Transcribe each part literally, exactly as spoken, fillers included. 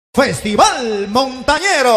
Festival Montañero.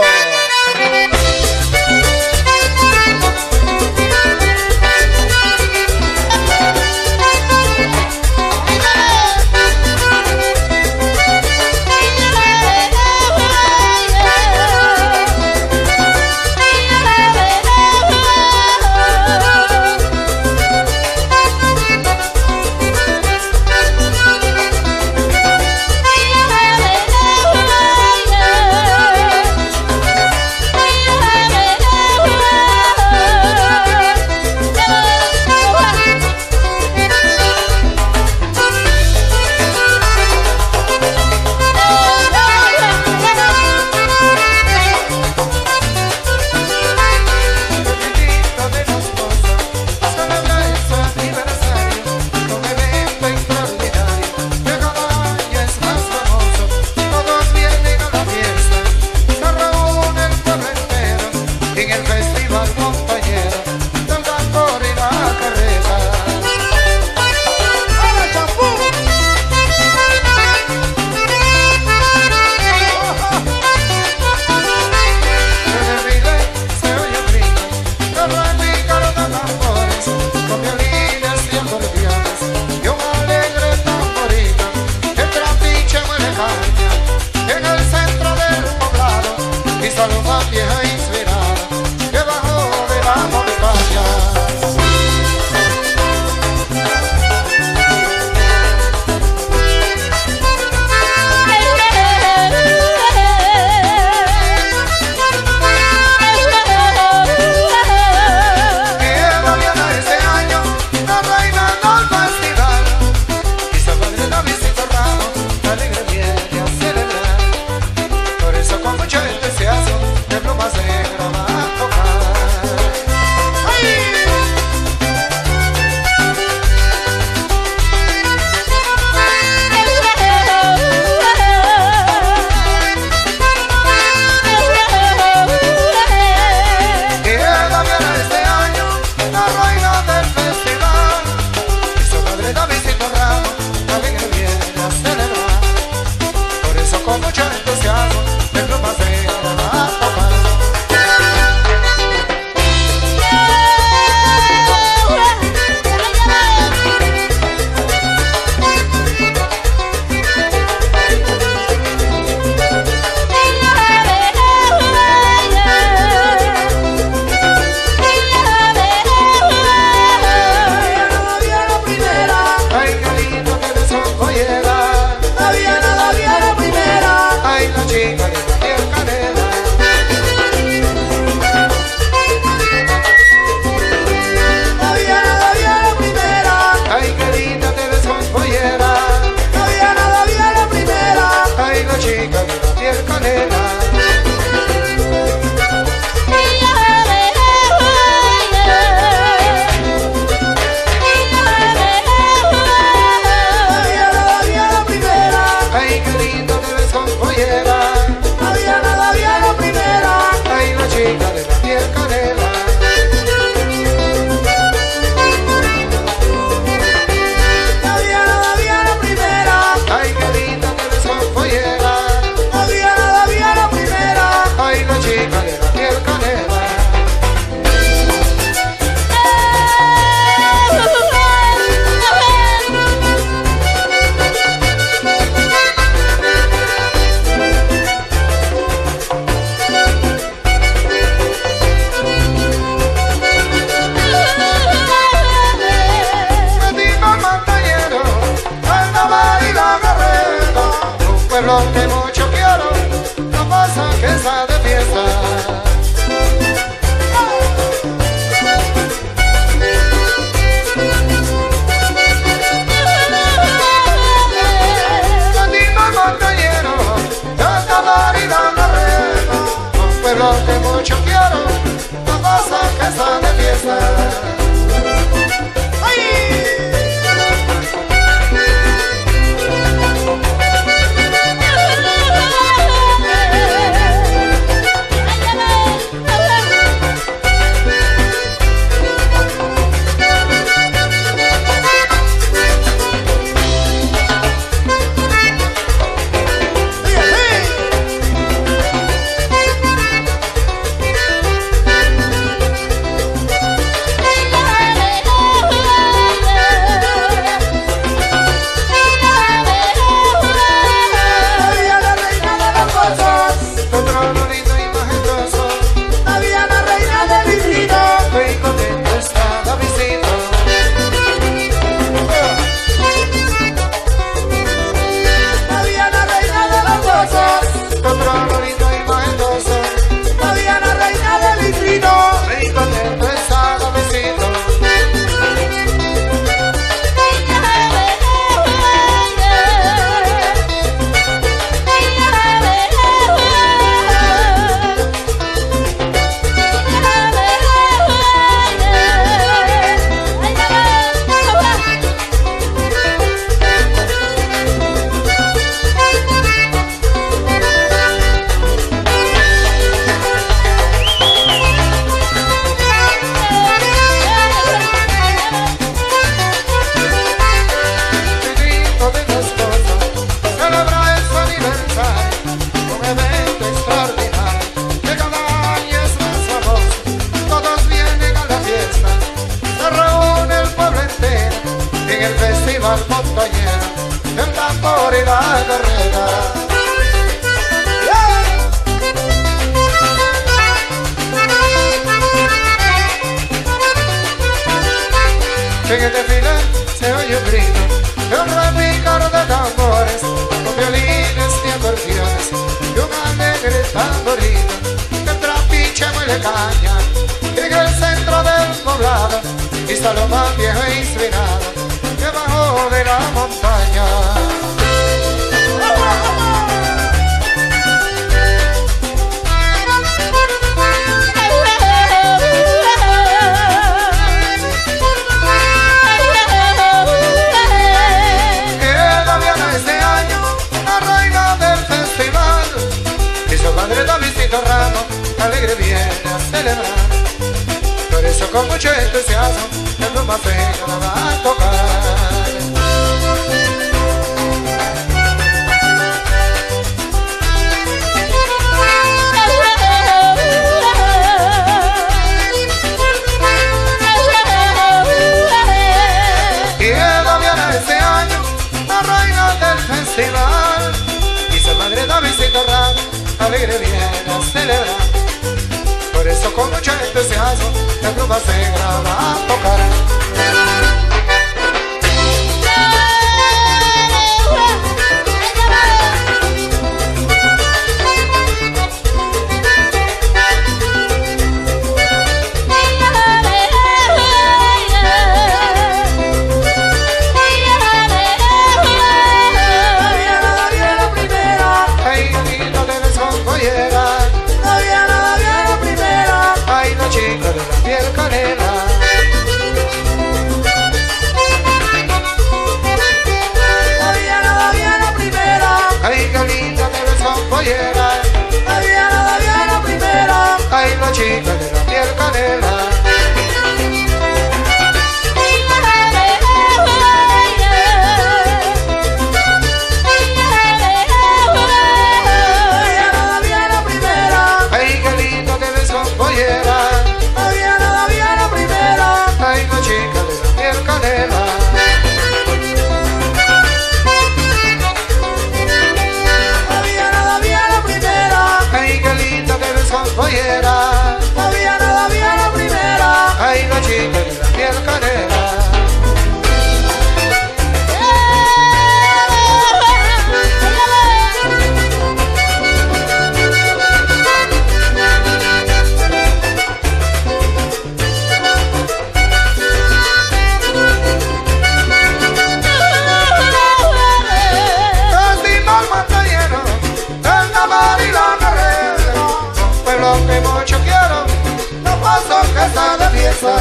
Que mucho quiero, no pasa que está de fiesta. Latino montañero, canta marina barrera. Un pueblo que mucho quiero, no pasa que está de fiesta. tu trono lindo y majestuoso, la Diana reina del infinito. ven y contento está suavecito. Montañero, el tambor y la carreta. En el desfile se oye un grito, un repicar de tambores, con violines y acordeones, y un alegre tamborito, que trapiche muele caña, en el centro del poblado, y está lo más viejo e inspirado, debajo de la montaña. Queda Diana este año, la reina del festival, y su padre Davidcito Ramos alegre viene a celebrar. Por eso con mucho entusiasmo el pluma feo la va a tocar. Queda Diana este año, la reina del festival, y su madre Davidcito Ramos alegre viene a celebrar. Por eso con mucho entusiasmo la pluma se graba a tocar. La Diana, la Diana primera, ay la chica de la piel canela. Diana, la Diana primera, ay qué lindo te ves con pollera. La Diana, la Diana primera, ay la chica de la piel canela. Pollera, la Diana, la Diana primera, ay la chica de la piel canela. Lo que mucho quiero, no paso que está de fiesta.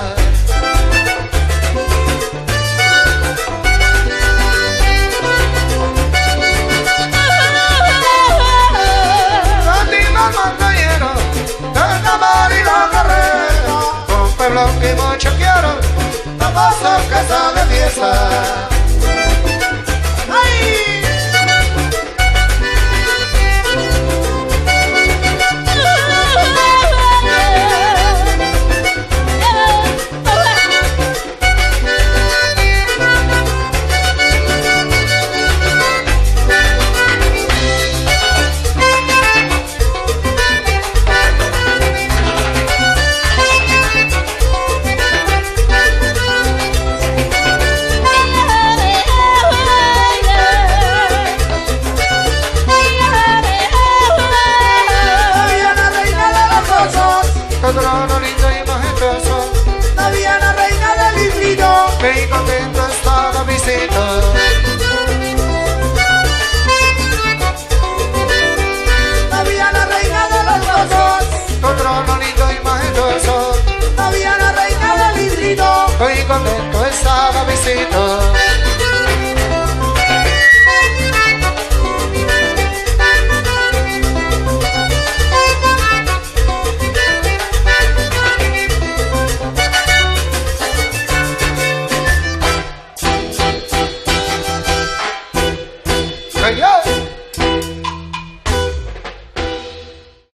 Latina montañero, del amor y la carrera. Un pueblo que mucho quiero, no paso que está de fiesta. contento estaba visito. Hey, yo.